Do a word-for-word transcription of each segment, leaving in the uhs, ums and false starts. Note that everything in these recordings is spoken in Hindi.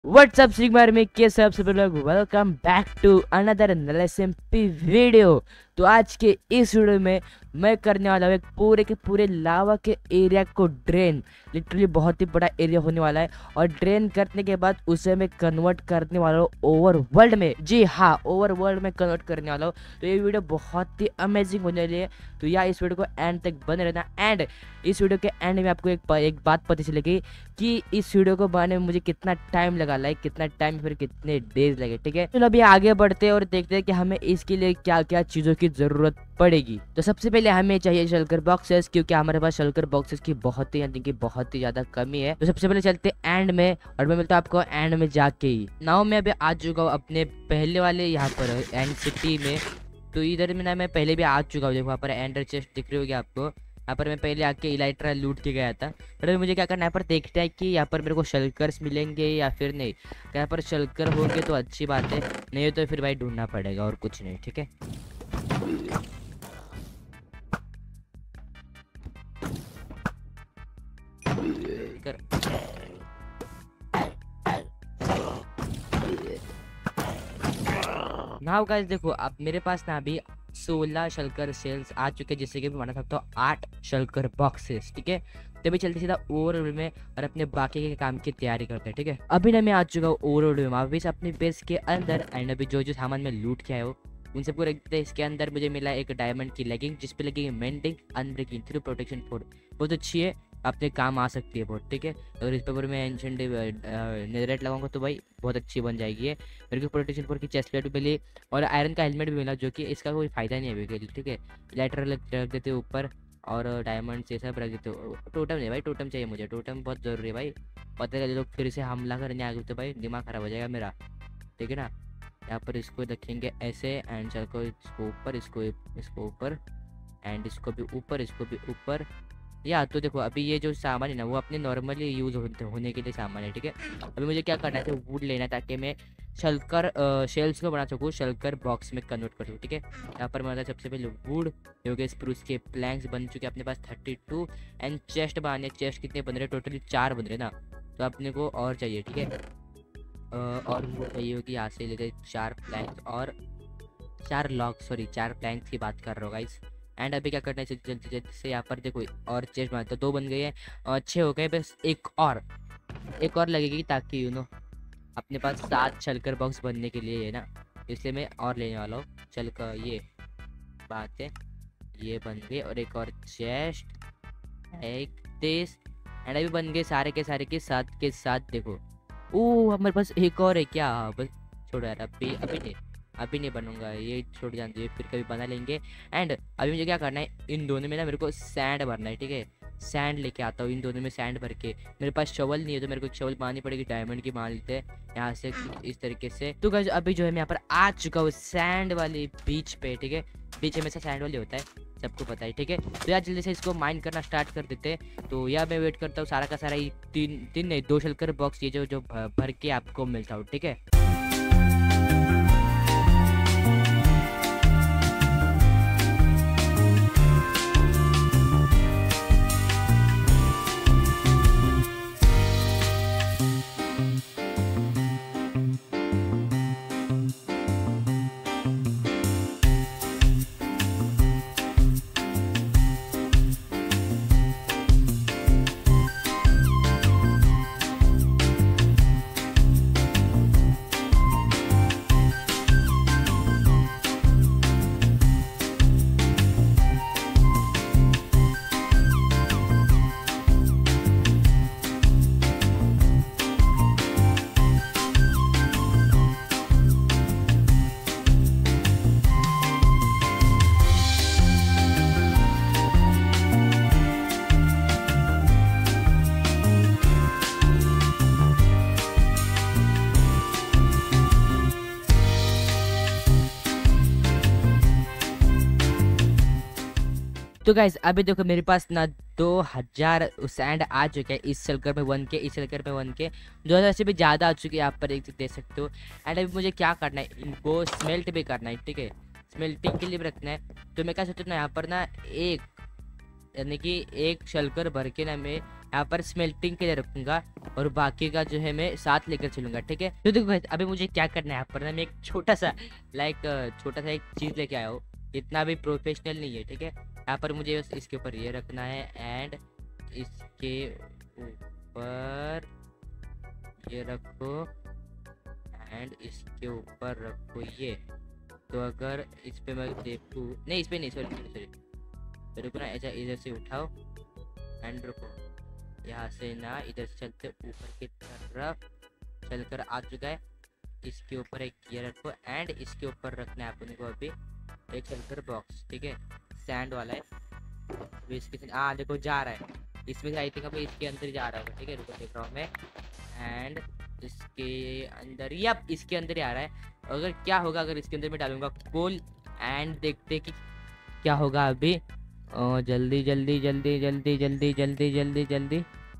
व्हाट्सअप सिग्मर में के सब सब लोग welcome back to another SMP video. तो आज के इस वीडियो में मैं करने वाला हूँ एक पूरे के पूरे लावा के एरिया को ड्रेन। लिटरली बहुत ही बड़ा एरिया होने वाला है और ड्रेन करने के बाद उसे मैं कन्वर्ट करने वाला हूँ ओवर वर्ल्ड में। जी हाँ, ओवर वर्ल्ड में कन्वर्ट करने वाला हूँ। तो ये वीडियो बहुत ही अमेजिंग होने वाली है। तो यार इस वीडियो को एंड तक बने रहना। एंड इस वीडियो के एंड में आपको एक एक बात पता चलेगी कि इस वीडियो को बनाने में मुझे कितना टाइम लगा, लाइक कितना टाइम फिर कितने डेज लगे। ठीक है, चलो अभी आगे बढ़ते हैं और देखते हैं कि हमें इसके लिए क्या क्या चीजों की जरूरत पड़ेगी। तो सबसे पहले हमें चाहिए शल्कर बॉक्सेस, क्योंकि हमारे पास शल्कर बॉक्सेस की बहुत ही यानी कि बहुत ही ज्यादा कमी है। तो सबसे पहले चलते एंड में और मैं मिलता हूँ आपको एंड में जाके ही। नाउ मैं अभी आ चुका हूँ अपने पहले वाले यहाँ पर एंड सिटी में। तो इधर में ना मैं पहले भी आ चुका हूँ। देखो वहाँ पर एंडर चेस्ट दिख रही होगी आपको। यहाँ पर मैं पहले आके इलाइट्रा लूट के गया था। पर अभी मुझे क्या करना है, यहाँ पर देखते हैं कि यहाँ पर मेरे को शल्कर्स मिलेंगे या फिर नहीं। यहाँ पर शल्कर होंगे तो अच्छी बात है, नहीं तो फिर भाई ढूंढना पड़ेगा और कुछ नहीं। ठीक है, कर नाउ गाइस देखो, अब मेरे पास ना अभी सोलह शल्कर सेल्स आ चुके हैं, जिससे कि मैं बना सकता हूँ आठ शल्कर बॉक्सेस। ठीक है, तो अभी चलते सीधा ओवरवर्ल्ड में और अपने बाकी के काम की तैयारी करते हैं। ठीक है, अभी ना मैं आ चुका हूँ ओवरवर्ल्ड में वापस अपने बेस के अंदर। एंड अभी जो जो सामान मैं लूट के आया हूँ उन सबको रखते हैं। इसके अंदर मुझे मिला एक डायमंड की लेगिंग, जिसपे लगेगी mending unbreaking three protection four. बहुत अच्छी है, अपने काम आ सकती है बहुत। ठीक है, अगर इस पर मैं एंशेंट नेदरराइट लगाऊंगा तो भाई बहुत अच्छी बन जाएगी है। मेरे को प्रोटेक्शन फोर की चेस्ट प्लेट भी मिली और आयरन का हेलमेट भी मिला, जो कि इसका कोई फायदा नहीं है अभी। ठीक है, लाइटर रख देते हो ऊपर और डायमंड से सब रख देते हो। टोटम नहीं भाई, टोटम चाहिए मुझे, टोटम बहुत ज़रूरी है भाई। पता है लोग फिर से हमला करने आ गए तो भाई दिमाग खराब हो जाएगा मेरा। ठीक है ना, यहाँ पर इसको रखेंगे ऐसे एंड चल को इसको ऊपर, इसको इसको ऊपर एंड इसको भी ऊपर, इसको भी ऊपर। या तो देखो अभी ये जो सामान है ना वो अपने नॉर्मली यूज होते होने के लिए सामान है। ठीक है, अभी मुझे क्या करना है, वुड लेना है ताकि मैं शल्कर शेल्स को बना सकूँ, शल्कर बॉक्स में कन्वर्ट कर सकूँ। ठीक है, यहाँ पर मैं सबसे पहले वुड हो गया, स्प्रूस के प्लैंक्स बन चुके हैं अपने पास थर्टी टू एंड चेस्ट बनाने। चेस्ट कितने बन रहे, टोटली चार बन रहे ना, तो अपने को और चाहिए। ठीक है, और वो चाहिए होगी, यहाँ से लेते चार प्लैंक्स और चार लॉक, सॉरी चार प्लैंक्स की बात कर रहा हूँ गाइस। एंड अभी क्या करना है, जल्दी जल्दी से यहाँ पर देखो और चेस्ट बनाते, दो बन गए हैं, अच्छे हो गए। बस एक और एक और लगेगी ताकि यू नो अपने पास सात शल्कर बॉक्स बनने के लिए है ना, इसलिए मैं और लेने वाला हूँ। चल कर ये बात है, ये बन गए और एक और चेस्ट एक तेज एंड अभी बन गए सारे के सारे के साथ के साथ। देखो ओ हमारे पास एक और है क्या, बस छोड़ो यार, अभी अभी नहीं अभी नहीं बनूंगा, ये छोड़ जान दो, फिर कभी बना लेंगे। एंड अभी मुझे क्या करना है, इन दोनों में ना मेरे को सैंड भरना है। ठीक है, सैंड लेके आता हूँ, इन दोनों में सैंड भर के। मेरे पास शवल नहीं है तो मेरे को एक शवल बनानी पड़ेगी, डायमंड की मान लेते हैं यहाँ से इस तरीके से। तो गाइस अभी जो है मैं यहाँ पर आ चुका हूँ सैंड वाली बीच पे। ठीक है, बीच हमेशा सैंड वाली होता है, सबको पता है। ठीक है, तो यार जल्दी से इसको माइन करना स्टार्ट कर देते हैं। तो यार मैं वेट करता हूँ सारा का सारा ये तीन तीन नहीं दो शल्कर बॉक्स ये जो जो भर के आपको मिलता हूँ। ठीक है, तो गाइज अभी देखो मेरे पास ना दो हजार सैंड आ चुके हैं इस शल्कर में वन के, इस शल्कर में वन के दो हजार से भी ज़्यादा आ चुके हैं, यहाँ पर एक देख सकते हो। एंड अभी मुझे क्या करना है, इनको स्मेल्ट भी करना है। ठीक है, स्मेल्टिंग के लिए भी रखना है। तो मैं क्या सोचता हूँ ना, यहाँ पर ना एक यानी कि एक शल्कर भर के ना मैं यहाँ पर स्मेल्टिंग के लिए रखूंगा और बाकी का जो है मैं साथ लेकर चलूंगा, ठीक है। तो देखो guys, अभी मुझे क्या करना है, यहाँ पर ना मैं एक छोटा सा लाइक छोटा सा एक चीज लेके आया हूँ, इतना भी प्रोफेशनल नहीं है, ठीक है। यहाँ पर मुझे बस इसके ऊपर ये रखना है एंड इसके ऊपर ये रखो एंड इसके ऊपर रखो ये। तो अगर इस पे मैं देखूँ, नहीं इस पे नहीं, सॉरी सॉरी रुको ना, ऐसा इधर से उठाओ एंड रुको, यहाँ से ना इधर से चलते ऊपर की तरफ चलकर आ चुका है। इसके ऊपर एक ये रखो एंड इसके ऊपर रखना है अपने को अभी एक शल्कर बॉक्स, ठीक है, सैंड वाला है। अभी इसके हाँ देखो जा रहा है, इसमें आई थिंक अभी इसके अंदर जा रहा है, ठीक है, रुको देख रहा हूँ मैं एंड इसके अंदर, यप इसके अंदर ही आ रहा है। अगर क्या होगा अगर इसके अंदर मैं डालूंगा कोल एंड देखते कि क्या होगा अभी। ओ, जल्दी जल्दी जल्दी जल्दी जल्दी जल्दी जल्दी जल्दी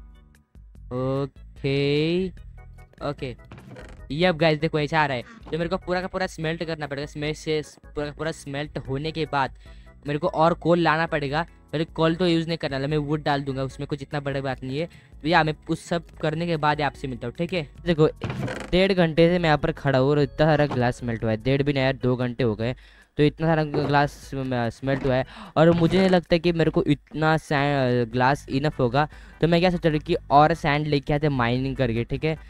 ओके ओके यप गाइस देखो ऐसा आ रहा है। तो मेरे को पूरा का पूरा स्मेल्ट करना पड़ेगा, स्मेल्ट से पूरा का पूरा स्मेल्ट होने के बाद मेरे को और कोल लाना पड़ेगा। पहले कोल तो यूज़ नहीं करना, मैं वुड डाल दूंगा उसमें, कुछ इतना बड़ी बात नहीं है। तो या मैं उस सब करने के बाद आपसे मिलता हूँ, ठीक है। देखो डेढ़ घंटे से मैं यहाँ पर खड़ा हूँ और इतना सारा ग्लास मेल्ट हुआ है, डेढ़ भी नहीं यार दो घंटे हो गए, तो इतना सारा ग्लास स्मेल्ट हुआ है और मुझे नहीं लगता कि मेरे को इतना सैंड ग्लास इनफ होगा। तो मैं क्या सोच रहा हूँ कि और सैंड लेके आते माइनिंग करके, ठीक है।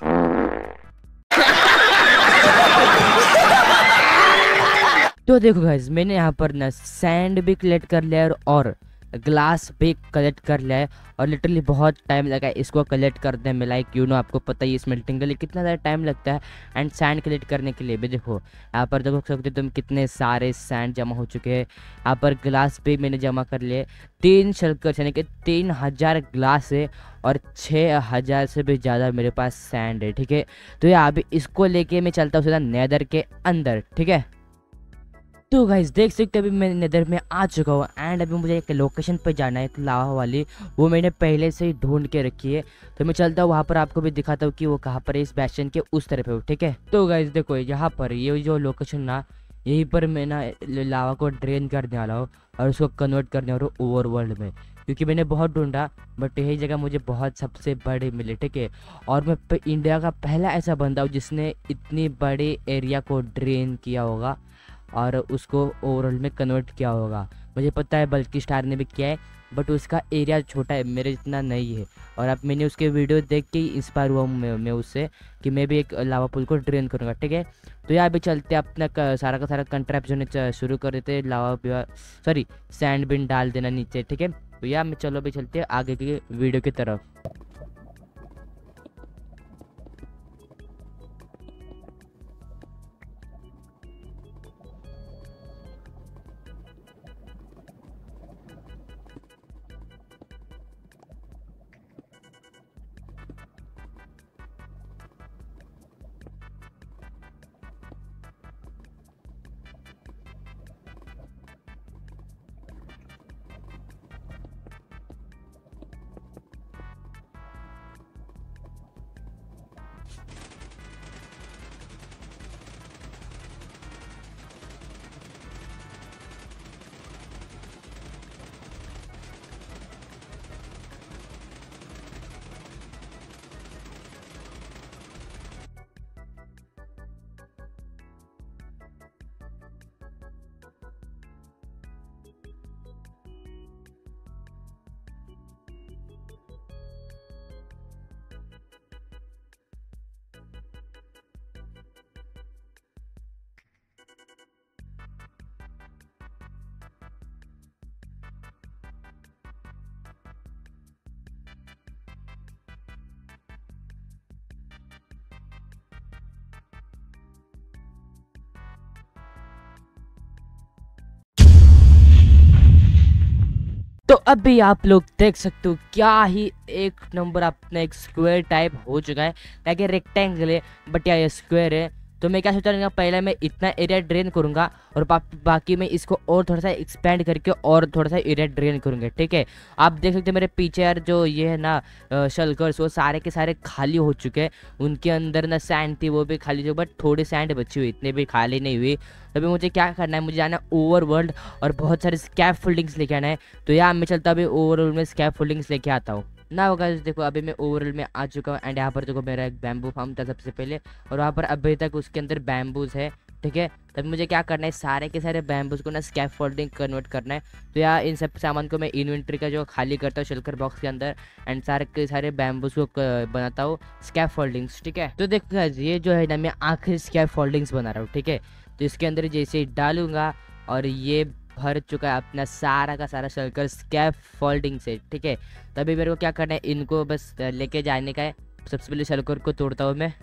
तो देखो गाइस मैंने यहाँ पर ना सैंड भी कलेक्ट कर लिया है और ग्लास भी कलेक्ट कर लिया है और लिटरली बहुत टाइम लगा है इसको कलेक्ट करने में। लाइक यू नो आपको पता ही स्मेल्टिंग के लिए कितना ज़्यादा टाइम लगता है एंड सैंड कलेक्ट करने के लिए भी। देखो यहाँ पर देखो सकते तुम कितने सारे सैंड जमा हो चुके हैं। यहाँ पर ग्लास भी मैंने जमा कर लिए, तीन शल्कर यानी कि तीन हज़ार ग्लास है और छः हज़ार से भी ज़्यादा मेरे पास सैंड है, ठीक है। तो यहाँ अभी इसको लेके मैं चलता हूँ सीधा नेदर के अंदर, ठीक है। तो गाइस देख सकते अभी मैं नेदर में आ चुका हूँ एंड अभी मुझे एक लोकेशन पर जाना है, एक लावा वाली, वो मैंने पहले से ही ढूंढ के रखी है। तो मैं चलता हूँ वहाँ पर, आपको भी दिखाता हूँ कि वो कहाँ पर है, इस बैशन के उस तरफ है, ठीक है। तो गाइस देखो यहाँ पर ये जो लोकेशन ना, यहीं पर मैं ना लावा को ड्रेन करने वाला हूँ और उसको कन्वर्ट करने वाला हूँ ओवर वर्ल्ड में, क्योंकि मैंने बहुत ढूंढा बट यही जगह मुझे बहुत सबसे बड़े मिले, ठीक है। और मैं इंडिया का पहला ऐसा बंदा हूँ जिसने इतनी बड़े एरिया को ड्रेन किया होगा और उसको ओवरऑल में कन्वर्ट किया होगा। मुझे पता है बल्कि स्टार ने भी किया है बट उसका एरिया छोटा है, मेरे जितना नहीं है। और अब मैंने उसके वीडियो देख के ही इंस्पायर हुआ हूँ मैं, मैं उससे कि मैं भी एक लावा पुल को ड्रेन करूँगा, ठीक है। तो यहाँ भी चलते अपना सारा का सारा कंट्रैप्शन शुरू कर देते, लावा सॉरी सैंड बिन डाल देना नीचे, ठीक है। तो यहाँ में चलो भी चलते आगे की वीडियो की तरफ। तो अभी आप लोग देख सकते हो क्या ही एक नंबर अपना एक स्क्वायर टाइप हो चुका है, ताकि रेक्टेंगल है बट या स्क्वायर है। तो मैं क्या सोच रहा हूँ, पहले मैं इतना एरिया ड्रेन करूँगा और बा, बाकी मैं इसको और थोड़ा सा एक्सपेंड करके और थोड़ा सा एरिया ड्रेन करूँगा, ठीक है। आप देख सकते हैं मेरे पीछे यार जो ये है ना शल्कर्स, वो सारे के सारे खाली हो चुके हैं। उनके अंदर ना सैंड थी वो भी खाली थी बट थोड़ी सैंड बची हुई, इतने भी खाली नहीं हुई। तो अभी मुझे क्या करना है, मुझे जाना है ओवर वर्ल्ड और बहुत सारे स्कैप फोल्डिंग्स लेके आना है। तो यहाँ मैं चलता अभी ओवर वर्ल्ड में स्कैप फोल्डिंग्स लेके आता हूँ। ना होगा। देखो अभी मैं ओवरऑल में आ चुका हूँ एंड यहाँ पर देखो मेरा एक बैम्बू फार्म था सबसे पहले, और वहाँ पर अभी तक उसके अंदर बैम्बूज है, ठीक है। तब मुझे क्या करना है, सारे के सारे बैम्बूज को ना स्कैप फोल्डिंग कन्वर्ट करना है। तो यार इन सब सामान को मैं इन्वेंट्री का जो खाली करता हूँ शल्कर बॉक्स के अंदर, एंड सारे के सारे बैम्बूज को क- बनाता हूँ स्कैप फोल्डिंग्स, ठीक है। तो देखो guys, ये जो है ना मैं आखिरी स्कैप फोल्डिंग्स बना रहा हूँ, ठीक है। तो इसके अंदर जैसे ही डालूंगा और ये भर चुका है अपना सारा का सारा शल्कर स्कैप फोल्डिंग से, ठीक है। तभी मेरे को क्या करना है, इनको बस लेके जाने का है। सबसे पहले शल्कर को तोड़ता हूँ मैं,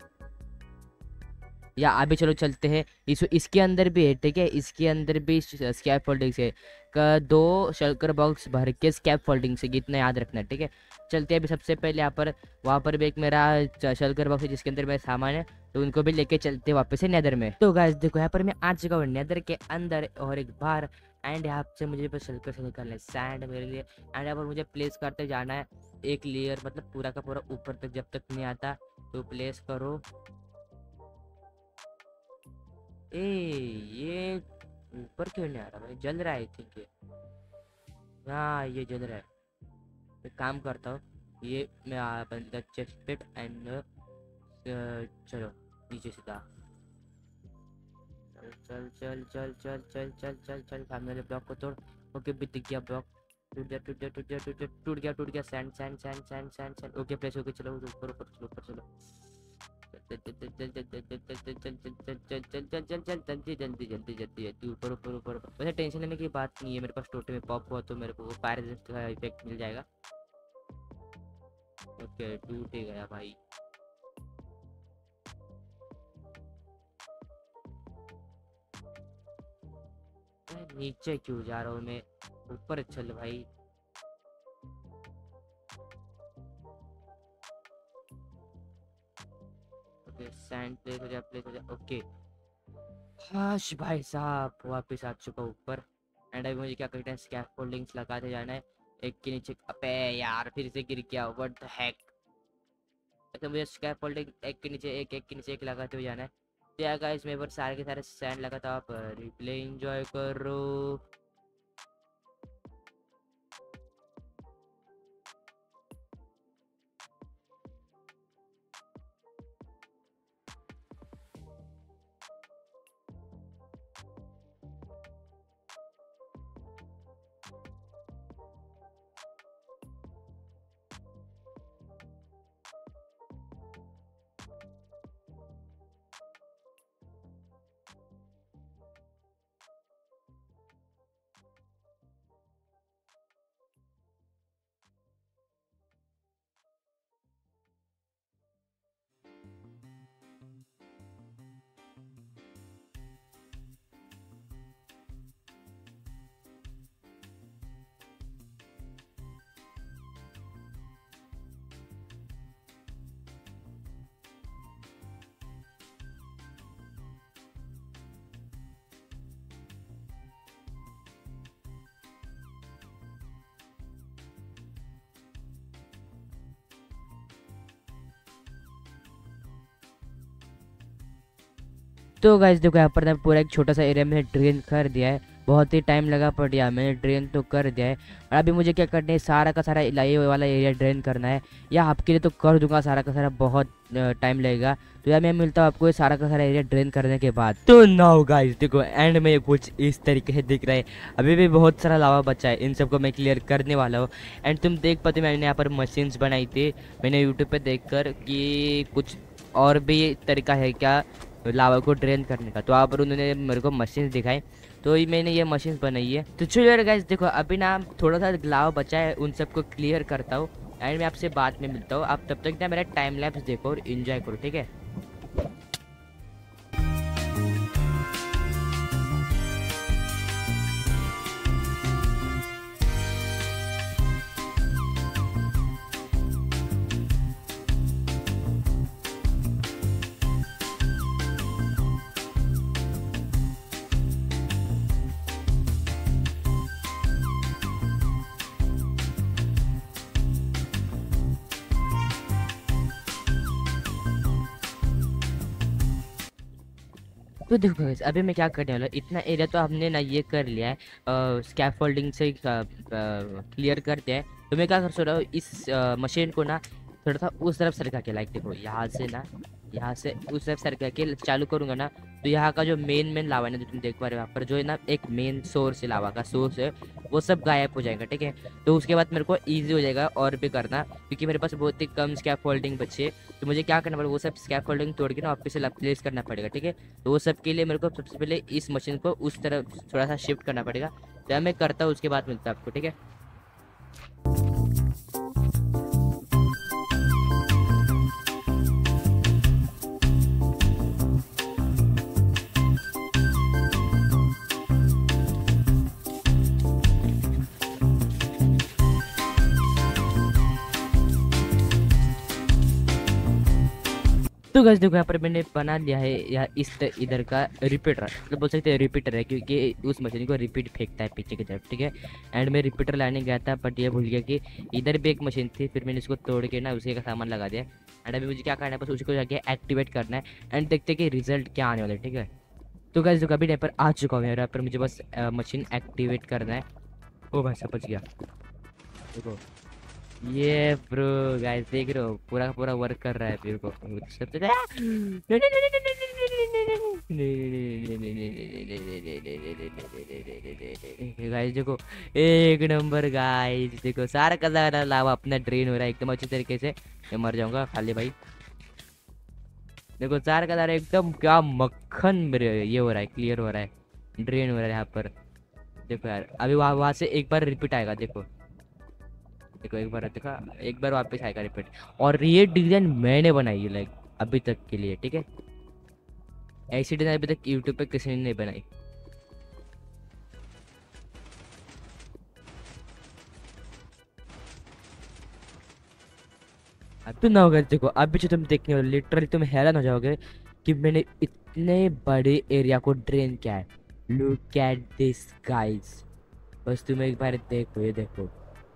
या अभी चलो चलते हैं। इस इसके अंदर भी है, ठीक है, इसके अंदर भी स्कैप फोल्डिंग से का दो शल्कर बॉक्स भर के स्कैप फोल्डिंग से, इतना याद रखना है, ठीक है। चलते हैं अभी सबसे पहले यहाँ पर, वहाँ पर भी एक मेरा शल्कर बॉक्स है जिसके अंदर मेरा सामान है, तो उनको भी लेके चलते हैं वापस से नेदर में। तो गाइस देखो यहाँ पर मैं आ चुका हूँ नेदर के अंदर और एक बार, एंड यहाँ से मुझे बस शल्कर से निकालना है सैंड मेरे लिए, एंड यहाँ पर मुझे प्लेस करते जाना है एक लेयर, मतलब पूरा का पूरा ऊपर तक, जब तक नहीं आता तो प्लेस करो। ए ये ऊपर क्यों नहीं आ रहा भाई, जल रहा है आई थिंक ये, हाँ ये जल रहा है। एक काम करता हूँ, ये मैं आ बंदा चेस्ट पिट एंड चलो नीचे सीधा, चल चल चल चल चल चल चल चल चल सामने वाले ब्लॉक को तोड़। ओके भी दिख गया ब्लॉक, टूट गया टूट गया टूट गया टूट गया टूट गया टूट गया sand sand sand sand sand sand. Okay place होके चलो ऊपर ऊपर चलो ऊपर चलो, चल चल चल चल चल चल चल चल चल चल चल चल चल चल चल जल्दी जल्दी जल्दी जल्दी जल्दी ऊपर ऊपर ऊपर। वैसे टेंशन लेने की बात नहीं है, मेरे पास टोटे में पॉप हुआ तो मेरे को फायर रेजिस्ट का इफेक्ट मिल जाएगा। ओके टूट ही गया भाई। नीचे क्यों जा रहा हूँ मैं, ऊपर चल भाई। ओके सैंड प्लेस हो जा प्लेस हो जा, ओके। हाश भाई साहब वापस आ चुका ऊपर, एंड अभी मुझे क्या करना है, स्कैफोल्डिंग्स लगाते जाना है एक के नीचे। अबे यार फिर से गिर गया, व्हाट द हेक। अच्छा मुझे स्कैफोल्डिंग एक के नीचे एक एक के नीचे एक लगाते हुए जाना है। तो यार गाइस मैं पर सारे के सारे सैंड लगाता हूँ, आप रिप्ले एंजॉय करो। तो गाइस देखो यहाँ पर ना पूरा एक छोटा सा एरिया में ड्रेन कर दिया है, बहुत ही टाइम लगा पड़ गया, मैंने ड्रेन तो कर दिया है। और अभी मुझे क्या करना है, सारा का सारा ये वाला एरिया ड्रेन करना है, या आपके लिए तो कर दूंगा सारा का सारा, बहुत टाइम लगेगा। तो यार मैं मिलता हूँ आपको ये सारा का सारा एरिया ड्रेन करने के बाद। तो नाउ गाइस देखो एंड में कुछ इस तरीके से दिख रहा है, अभी भी बहुत सारा लावा बचा है, इन सबको मैं क्लियर करने वाला हूँ। एंड तुम देख पाते मैंने यहाँ पर मशीन्स बनाई थी, मैंने यूट्यूब पे देख कर कि कुछ और भी तरीका है क्या लावा को ड्रेन करने का, तो आप पर उन्होंने मेरे को मशीन दिखाई, तो ये मैंने ये मशीन बनाई है। तो चलो यार गाइस देखो अभी ना थोड़ा सा लावा बचा है, उन सबको क्लियर करता हूँ एंड मैं आपसे बाद में मिलता हूँ। आप तब तक ना मेरा टाइम लैप्स देखो और इन्जॉय करो, ठीक है। तो देखो guys, अभी मैं क्या करने वाला हूँ, इतना एरिया तो हमने ना ये कर लिया है, स्कैफोल्डिंग से क्लियर कर दिया है। तो मैं क्या कर सोच रहा हूँ, इस मशीन को ना थोड़ा सा उस तरफ सरका के, लाइक देखो यहाँ से ना, यहाँ से उस तरफ सरका के चालू करूँगा ना, तो यहाँ का जो मेन मेन लावा है ना, जो तुम देख पा रहे हो यहाँ पर, जो है ना एक मेन सोर्स है, लावा का सोर्स है, वो सब गायब हो जाएगा। ठीक है, तो उसके बाद मेरे को ईजी हो जाएगा और भी करना, क्योंकि मेरे पास बहुत ही कम स्कैप फोल्डिंग बचे है। तो मुझे क्या करना पड़ेगा, वो सब स्कैप फोल्डिंग तोड़ के ना वापस से प्लेस करना पड़ेगा। ठीक है, तो वो सब के लिए मेरे को सबसे पहले इस मशीन को उस तरफ थोड़ा सा शिफ्ट करना पड़ेगा। तो मैं करता हूँ, उसके बाद मिलता है आपको। ठीक है, तो गाइस देखो यहाँ पर मैंने बना लिया है या इस त- इधर का रिपीटर, मतलब बोल सकते हैं रिपीटर है, क्योंकि उस मशीन को रिपीट फेंकता है पीछे की तरफ। ठीक है, एंड मैं रिपीटर लाने गया था, बट ये भूल गया कि इधर भी एक मशीन थी, फिर मैंने इसको तोड़ के ना उसी का सामान लगा दिया। एंड अभी मुझे क्या करना है, बस उसको जाके एक्टिवेट करना है एंड देखते हैं कि रिजल्ट क्या आने वाला है। ठीक है, तो गाइस देखो अभी यहाँ पर आ चुका हूँ, यहाँ पर मुझे बस मशीन एक्टिवेट करना है। ओ भाई सब बच गया, देखो ये ब्रो, गाइस देख रहे हो पूरा का पूरा वर्क कर रहा है। मेरे को सब गाइस देखो, एक नंबर गाइस, देखो सारा का सारा लावा अपना ड्रेन हो रहा है एकदम अच्छी तरीके से। मैं मर जाऊंगा खाली भाई, देखो सारा का सारा एकदम क्या मक्खन मेरे ये हो रहा है, क्लियर हो रहा है, ड्रेन हो रहा है यहाँ पर। देखो यार अभी वहाँ वहाँ से एक बार रिपीट आएगा, देखो देखो एक बार देखा, एक बार वापस आएगा रिपीट। और ये डिजाइन मैंने बनाई है लाइक अभी तक के लिए। ठीक है, ऐसी डिजाइन अभी तक यूट्यूब पे किसी ने नहीं बनाई। अब तो ना होगा, देखो अभी जो तुम देखने वाले लिटरली तुम हैरान हो जाओगे कि मैंने इतने बड़े एरिया को ड्रेन किया है। लुक एट दिस गाइस, बस तुम एक बार देखो, ये देखो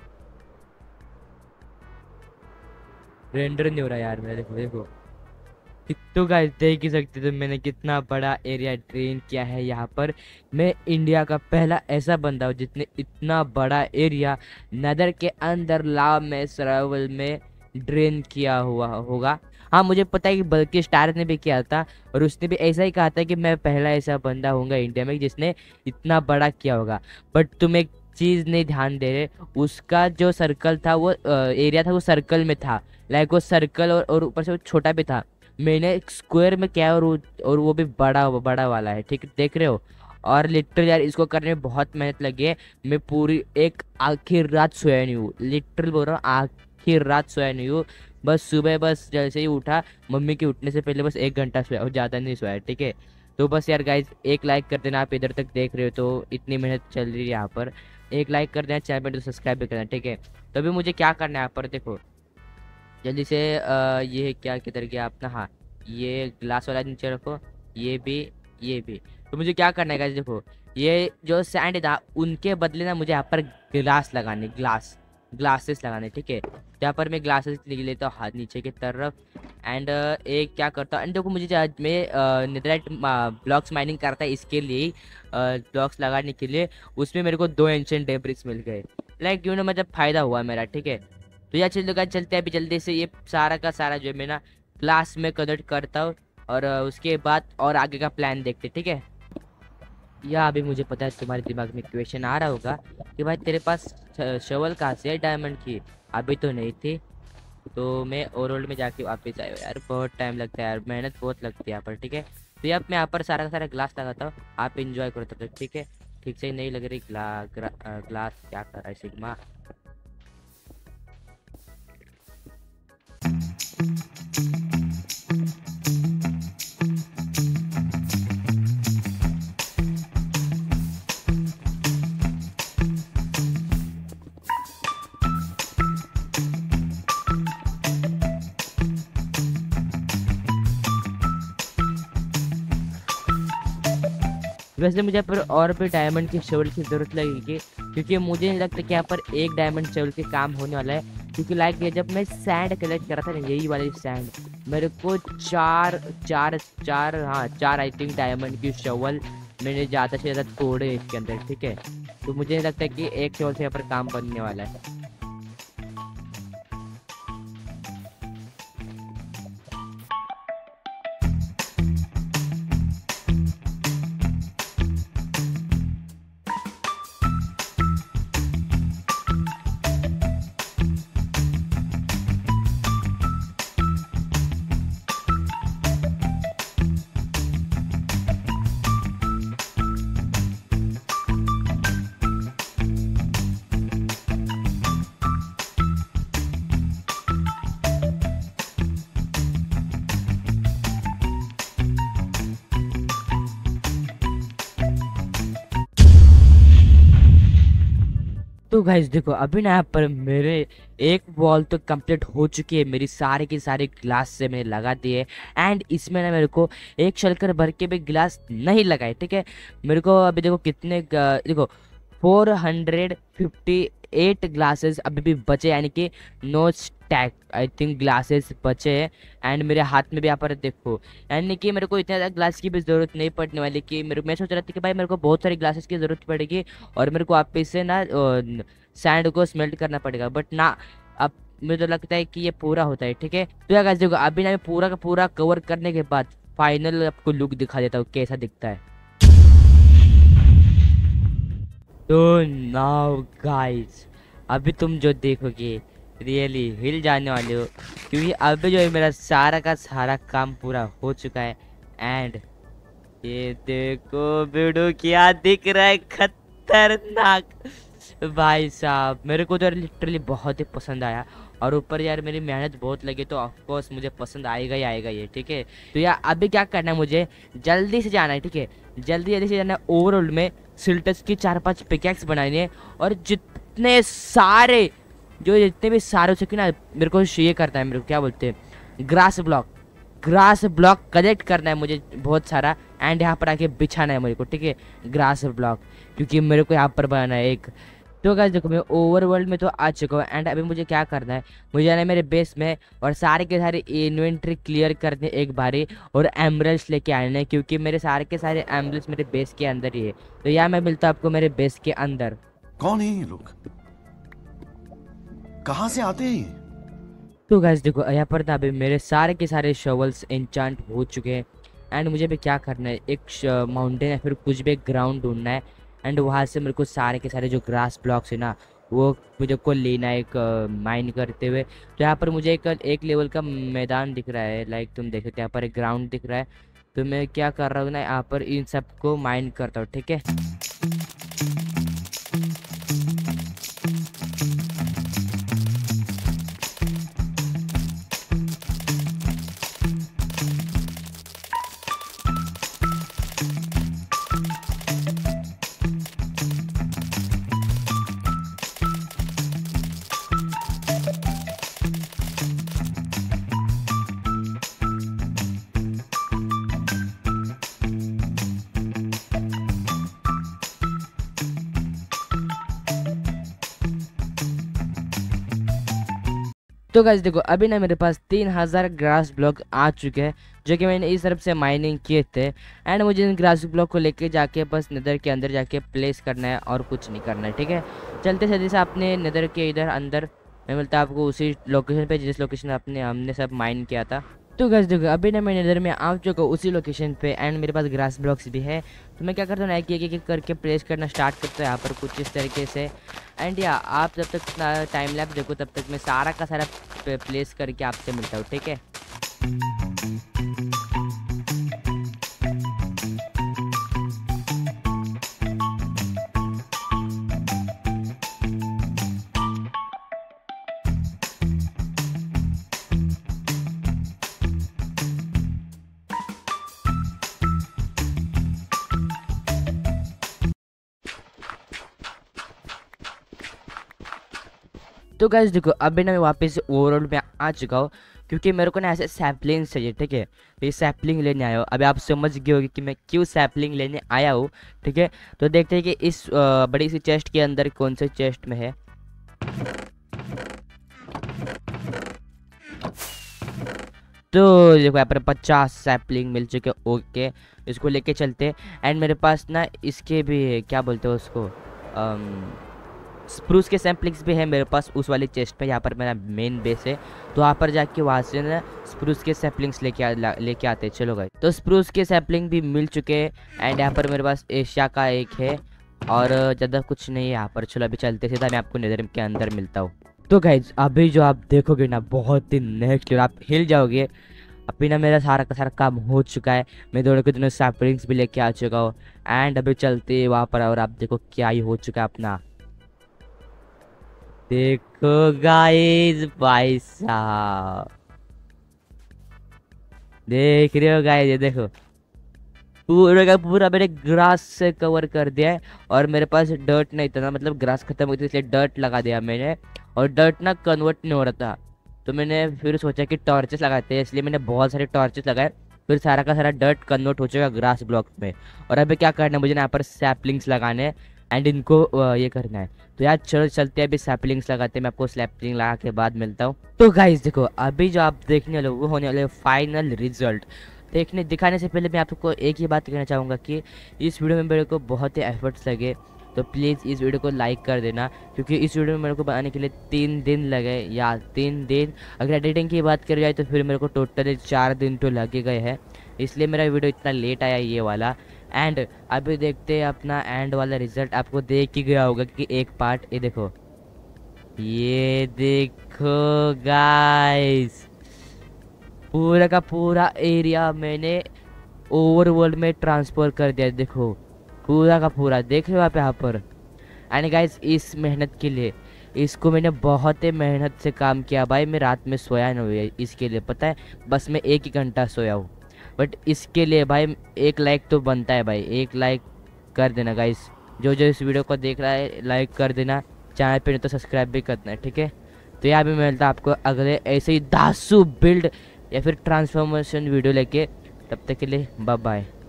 रेंडर नहीं हो रहा यार मेरा, देखो देखो तो गाइस देख ही सकते थे मैंने कितना बड़ा एरिया ड्रेन किया है यहाँ पर। मैं इंडिया का पहला ऐसा बंदा हूँ जिसने इतना बड़ा एरिया नदर के अंदर लाव में सर्वाइवल में ड्रेन किया हुआ होगा। हाँ मुझे पता है कि बल्कि स्टार ने भी किया था, और उसने भी ऐसा ही कहा था कि मैं पहला ऐसा बंदा होऊंगा इंडिया में जिसने इतना बड़ा किया होगा। बट तुम एक चीज़ नहीं ध्यान दे रहे, उसका जो सर्कल था वो एरिया था वो सर्कल में था, लाइक वो सर्कल और और ऊपर से वो छोटा भी था। मैंने एक स्क्वायर में किया और वो और वो भी बड़ा बड़ा वाला है। ठीक है, देख रहे हो। और लिटरल यार इसको करने में बहुत मेहनत लगी है। मैं पूरी एक आखिर रात सोया नहीं हूँ, लिटरल बोल रहा हूँ, आखिर रात सोया नहीं हूँ। बस सुबह बस जैसे ही उठा, मम्मी के उठने से पहले बस एक घंटा सोया और ज़्यादा नहीं सोया। ठीक है, तो बस यार गाइज एक लाइक कर देना, आप इधर तक देख रहे हो तो इतनी मेहनत चल रही है यहाँ पर। एक लाइक कर देना, चैनल पर तो सब्सक्राइब भी करना। ठीक है, तो अभी मुझे क्या करना है यहाँ पर, देखो जल्दी से आ, ये क्या किधर गया अपना, हाँ ये ग्लास वाला नीचे रखो, ये भी ये भी। तो मुझे क्या करना है गाइस, देखो ये जो सैंड था उनके बदले ना मुझे यहाँ पर ग्लास लगाने, ग्लास ग्लासेस लगाने। ठीक है, यहाँ पर मैं ग्लासेस ले लेता हूँ हाथ नीचे की तरफ। एंड एक क्या करता हूँ, एंड देखो मुझे जा- मैं नेदरलाइट ब्लॉक्स माइनिंग करता है इसके लिए, ब्लॉक्स लगाने के लिए। उसमें मेरे को दो एंशिएंट डेब्रिक्स मिल गए, लाइक यू नो मतलब फ़ायदा हुआ मेरा। ठीक है, तो यार चलो गाइस चलते हैं अभी जल्दी से, ये सारा का सारा जो है मैं ना क्लास में कन्वर्ट करता हूँ, और अ, उसके बाद और आगे का प्लान देखते। ठीक है, या अभी मुझे पता है तुम्हारे दिमाग में क्वेश्चन आ रहा होगा कि भाई तेरे पास शवल कहाँ से है डायमंड की, अभी तो नहीं थी। तो मैं ओवरऑल में जाके वापस आया यार, बहुत टाइम लगता है यार, मेहनत बहुत लगती है यहाँ पर। ठीक है, तो यार मैं यहाँ पर सारा का सारा ग्लास लगाता हूँ, आप इंजॉय करो तब तक। ठीक है, ठीक से नहीं लग रही ग्ला, ग्रा, अ, ग्लास क्या कर रहा है सिग्मा। वैसे मुझे पर और भी डायमंड की शवल की ज़रूरत लगेगी, क्योंकि मुझे नहीं लगता कि यहाँ पर एक डायमंड शवल के काम होने वाला है। क्योंकि लाइक ये जब मैं सैंड कलेक्ट कर रहा था ना, यही वाली सैंड, मेरे को चार चार चार हाँ चार आई थिंक डायमंड की शवल मैंने ज़्यादा से ज़्यादा तोड़े इसके अंदर। ठीक है, तो मुझे नहीं लगता कि एक शवल से यहाँ पर काम बनने वाला है। तो गाइस देखो अभी ना यहाँ पर मेरे एक वॉल तो कंप्लीट हो चुकी है, मेरी सारे की सारे ग्लास से मैंने लगा दिए। एंड इसमें ना मेरे को एक शलकर भर के भी ग्लास नहीं लगाए, ठीक है। मेरे को अभी देखो कितने ग- देखो four hundred fifty eight glasses अभी भी बचे, यानी कि no stack I think glasses बचे हैं। एंड मेरे हाथ में भी यहाँ पर देखो, यानी कि मेरे को इतने ज़्यादा ग्लास की भी ज़रूरत नहीं पड़ने वाली कि मेरे मैं सोच रहा था कि भाई मेरे को बहुत सारी ग्लासेस की ज़रूरत पड़ेगी और मेरे को वापस से ना सैंड को स्मेल्ट करना पड़ेगा, बट ना अब मुझे तो लगता है कि ये पूरा होता है, ठीक है। तो यार गाइस देखो अभी ना मैं पूरा का पूरा कवर करने के बाद फाइनल आपको लुक दिखा देता हूँ कैसा दिखता है। तो नाउ गाइस अभी तुम जो देखोगे रियली हिल जाने वाले हो, क्योंकि अभी जो है मेरा सारा का सारा काम पूरा हो चुका है। एंड ये देखो वीडियो क्या दिख रहा है, खतरनाक भाई साहब। मेरे को तो लिटरली बहुत ही पसंद आया, और ऊपर यार मेरी मेहनत बहुत लगी तो ऑफ कोर्स मुझे पसंद आएगा ही आएगा ये, ठीक है। तो यार अभी क्या करना है, मुझे जल्दी से जाना है, ठीक है। जल्दी जल्दी से जाना है ओवरऑल में सिल्टस की चार पांच पिकैक्स बनानी है, और जितने सारे जो जितने भी सारे हो सके ना मेरे को ये करता है, मेरे को क्या बोलते हैं grass block grass block collect करना है मुझे बहुत सारा। एंड यहाँ पर आके बिछाना है मेरे को, ठीक है, ग्रास ब्लॉक, क्योंकि मेरे को यहाँ पर बनाना है एक। तो गाइस देखो मैं ओवरवर्ल्ड में तो आ चुका हूँ, एंड अभी मुझे क्या करना है, मुझे जाना है मेरे बेस में और सारे के सारे इन्वेंट्री क्लियर करने एक बारी, और एमरल्स लेके आने हैं, क्योंकि मेरे सारे के सारे एमरल्स मेरे बेस के अंदर ही है। तो यहाँ मैं मिलता हूँ आपको मेरे बेस के अंदर। कौन है ये लोग, कहाँ से आते हैं ये? तो गाइस देखो यहाँ पर ना अभी मेरे सारे के सारे शॉवल्स एन्चांट हो चुके हैं। एंड मुझे भी क्या करना है, एक माउंटेन या फिर कुछ भी एक ग्राउंड ढूंढना है, एंड वहाँ से मेरे को सारे के सारे जो ग्रास ब्लॉक्स है ना वो मुझे को लेना है एक माइन करते हुए। तो यहाँ पर मुझे एक एक लेवल का मैदान दिख रहा है, लाइक तुम देख सकते हो यहाँ पर एक ग्राउंड दिख रहा है। तो मैं क्या कर रहा हूँ ना, यहाँ पर इन सबको माइन करता हूँ, ठीक है। तो गाइस देखो अभी ना मेरे पास तीन हज़ार ग्रास ब्लॉक आ चुके हैं, जो कि मैंने इस तरफ से माइनिंग किए थे। एंड मुझे इन ग्रास ब्लॉक को लेके जाके बस नेदर के अंदर जाके प्लेस करना है और कुछ नहीं करना है, ठीक है। चलते चलते से अपने नेदर के इधर अंदर मैं मिलता है आपको उसी लोकेशन पे जिस लोकेशन अपने हमने सब माइन किया था। तो गाइस देखो अभी ना मैं नेदर में आ चुका हूँ उसी लोकेशन पे, एंड मेरे पास ग्रास ब्लॉक्स भी है। तो मैं क्या करता हूँ ना एक एक एक करके प्लेस करना स्टार्ट करता हूँ यहाँ पर कुछ इस तरीके से। एंड या आप जब तक टाइम लैप देखो तब तक मैं सारा का सारा प्लेस करके आपसे मिलता हूँ, ठीक है। तो गाइस देखो अभी ना मैं वापस से ओवरऑल में आ चुका हूँ, क्योंकि मेरे को ना ऐसे सैपलिंग चाहिए, ठीक है। तो ये सैपलिंग लेने आया हूँ, अभी आप समझ गए होगे कि मैं क्यों सैपलिंग लेने आया हूँ, ठीक है। तो देखते हैं कि इस अ, बड़ी सी चेस्ट के अंदर कौन से चेस्ट में है। तो देखो यहाँ पर पचास सैपलिंग मिल चुके, ओके इसको लेके चलते। एंड मेरे पास ना इसके भी क्या बोलते हैं उसको स्प्रूस के सैम्पलिंग्स भी है मेरे पास उस वाली चेस्ट पे, यहाँ पर मेरा मेन बेस है। तो वहाँ पर जाके वहाँ से ना स्प्रूस के सैम्पलिंग्स लेके लेके आते हैं। चलो गाइस तो स्प्रूस के सैम्पलिंग भी मिल चुके हैं, एंड यहाँ पर मेरे पास एशिया का एक है और ज़्यादा कुछ नहीं है यहाँ पर। चलो अभी चलते सीधा मैं आपको नेदर के अंदर मिलता हूँ। तो गाइस अभी जो आप देखोगे ना बहुत ही नेक्स्ट आप हिल जाओगे। अभी ना मेरा सारा का सारा काम हो चुका है, मैं दोनों के दोनों सैम्पलिंग्स भी लेके आ चुका हूँ। एंड अभी चलते वहाँ पर और आप देखो क्या ही हो चुका है अपना। देखो गाइस भाई साहब, देख रहे हो गाइस, ये देखो पूरा का पूरा मैंने ग्रास से कवर कर दिया है। और मेरे पास डर्ट नहीं था ना, मतलब ग्रास खत्म हो गई थी इसलिए डर्ट लगा दिया मैंने। और डर्ट ना कन्वर्ट नहीं हो रहा था, तो मैंने फिर सोचा कि टॉर्चेस लगाते हैं, इसलिए मैंने बहुत सारे टॉर्चेस लगाए। फिर सारा का सारा डर्ट कन्वर्ट हो चुका ग्रास ब्लॉक में। और अभी क्या करना है मुझे ना यहाँ पर सैपलिंग्स लगाने हैं एंड इनको अ, ये करना है। तो यार चलो चलते हैं, अभी सैपलिंग्स लगाते हैं, मैं आपको सैपलिंग लगा के बाद मिलता हूँ। तो गाइस देखो, अभी जो आप देखने वाले हो वो होने वाले फाइनल रिजल्ट। देखने दिखाने से पहले मैं आपको एक ही बात कहना चाहूँगा कि इस वीडियो में मेरे को बहुत ही एफर्ट्स लगे, तो प्लीज़ इस वीडियो को लाइक कर देना, क्योंकि इस वीडियो में मेरे को बनाने के लिए तीन दिन लगे, या तीन दिन अगर एडिटिंग की बात करी जाए तो फिर मेरे को टोटली चार दिन तो लगे गए हैं, इसलिए मेरा वीडियो इतना लेट आया ये वाला। एंड अभी देखते हैं अपना एंड वाला रिजल्ट। आपको देख ही गया होगा कि एक पार्ट, ये देखो, ये देखो गाइस, पूरा का पूरा एरिया मैंने ओवरवर्ल्ड में ट्रांसफर कर दिया। देखो पूरा का पूरा, देख रहे हो आप यहाँ पर। एंड गाइस इस मेहनत के लिए, इसको मैंने बहुत ही मेहनत से काम किया भाई, मैं रात में सोया नहीं हुआ इसके लिए, पता है, बस मैं एक ही घंटा सोया हूँ। बट इसके लिए भाई एक लाइक तो बनता है भाई, एक लाइक कर देना गाइस। जो जो इस वीडियो को देख रहा है लाइक कर देना, चैनल पे नहीं तो सब्सक्राइब भी करना है, ठीक है। तो यहाँ भी मिलता है आपको अगले ऐसे ही दासू बिल्ड या फिर ट्रांसफॉर्मेशन वीडियो लेके, तब तक के लिए बाय बाय।